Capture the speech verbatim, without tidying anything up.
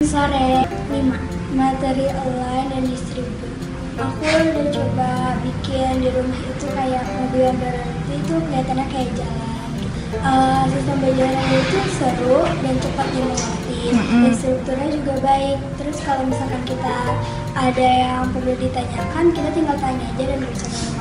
sore. Lima. Materi online dan distribut. Aku udah coba bikin di rumah itu kayak mobil yang berhenti itu kelihatannya kayak jalan. Uh, sistem belajarannya itu seru dan cepat dimengerti. Mm-hmm. Dan strukturnya juga baik. Terus kalau misalkan kita ada yang perlu ditanyakan, kita tinggal tanya aja dan bisa